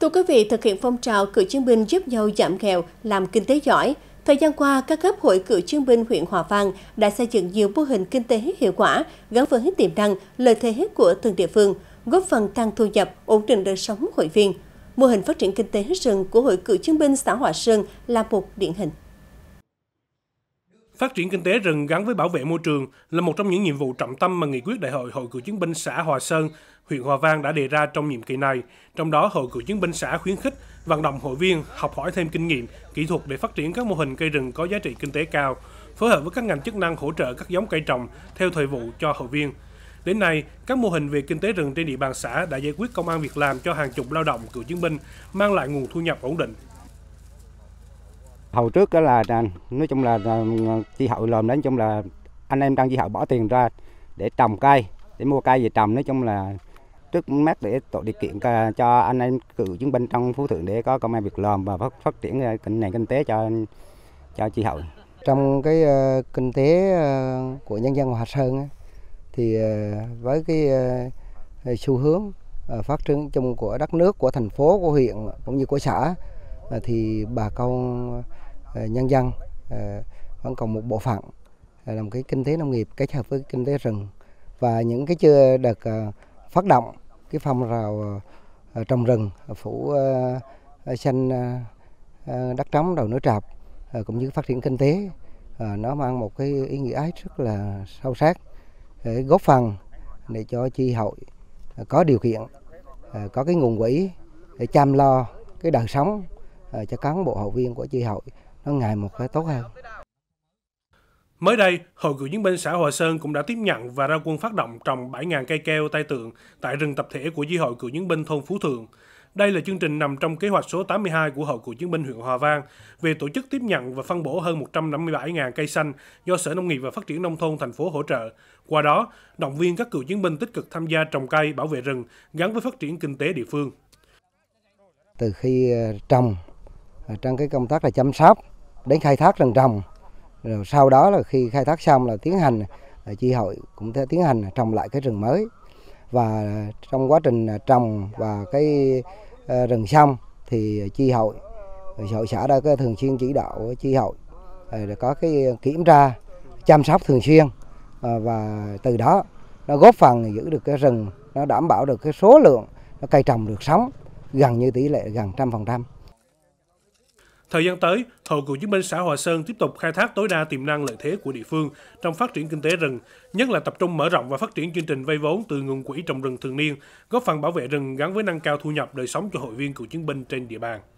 Thưa quý vị, thực hiện phong trào cựu chiến binh giúp nhau giảm nghèo, làm kinh tế giỏi. Thời gian qua, các cấp hội cựu chiến binh huyện Hòa Vang đã xây dựng nhiều mô hình kinh tế hiệu quả gắn với tiềm năng, lợi thế của từng địa phương, góp phần tăng thu nhập, ổn định đời sống hội viên. Mô hình phát triển kinh tế rừng của hội cựu chiến binh xã Hòa Sơn là một điển hình. Phát triển kinh tế rừng gắn với bảo vệ môi trường là một trong những nhiệm vụ trọng tâm mà nghị quyết đại hội Hội cựu chiến binh xã Hòa Sơn, huyện Hòa Vang đã đề ra trong nhiệm kỳ này. Trong đó, Hội cựu chiến binh xã khuyến khích, vận động hội viên học hỏi thêm kinh nghiệm, kỹ thuật để phát triển các mô hình cây rừng có giá trị kinh tế cao, phối hợp với các ngành chức năng hỗ trợ các giống cây trồng theo thời vụ cho hội viên. Đến nay, các mô hình về kinh tế rừng trên địa bàn xã đã giải quyết công ăn việc làm cho hàng chục lao động cựu chiến binh, mang lại nguồn thu nhập ổn định. Hồi trước đó là nói chung là chi hội làm, nói chung là anh em trong chi hội bỏ tiền ra để trồng cây, để mua cây về trồng, nói chung là trước mắt để tạo điều kiện cho anh em cựu chiến binh trong Phú Thượng để có công an việc làm và phát triển nền kinh tế cho chi hội. Trong cái kinh tế của nhân dân Hòa Sơn thì với cái xu hướng phát triển chung của đất nước, của thành phố, của huyện cũng như của xã, thì bà con nhân dân vẫn còn một bộ phận làm cái kinh tế nông nghiệp kết hợp với kinh tế rừng, và những cái chưa được phát động cái phong trào trồng rừng phủ xanh đất trống đầu núi Trạp cũng như phát triển kinh tế, nó mang một cái ý nghĩa rất là sâu sắc để góp phần để cho chi hội có điều kiện, có cái nguồn quỹ để chăm lo cái đời sống cho cán bộ hội viên của chi hội nó ngày một cái tốt hơn. Mới đây, Hội cựu chiến binh xã Hòa Sơn cũng đã tiếp nhận và ra quân phát động trồng 7.000 cây keo tai tượng tại rừng tập thể của chi hội cựu chiến binh thôn Phú Thượng. Đây là chương trình nằm trong kế hoạch số 82 của Hội cựu chiến binh huyện Hòa Vang về tổ chức tiếp nhận và phân bổ hơn 157.000 cây xanh do Sở Nông nghiệp và Phát triển Nông thôn thành phố hỗ trợ. Qua đó, động viên các cựu chiến binh tích cực tham gia trồng cây, bảo vệ rừng gắn với phát triển kinh tế địa phương. Từ khi trồng, trong cái công tác là chăm sóc đến khai thác rừng trồng, rồi sau đó là khi khai thác xong là tiến hành chi hội cũng tiến hành trồng lại cái rừng mới, và trong quá trình trồng và cái rừng xong thì chi hội xã đã có thường xuyên chỉ đạo chi hội để có cái kiểm tra chăm sóc thường xuyên, và từ đó nó góp phần giữ được cái rừng, nó đảm bảo được cái số lượng nó cây trồng được sống gần như tỷ lệ gần 100%. Thời gian tới, Hội cựu chiến binh xã Hòa Sơn tiếp tục khai thác tối đa tiềm năng lợi thế của địa phương trong phát triển kinh tế rừng, nhất là tập trung mở rộng và phát triển chương trình vay vốn từ nguồn quỹ trồng rừng thường niên, góp phần bảo vệ rừng gắn với nâng cao thu nhập đời sống cho hội viên cựu chiến binh trên địa bàn.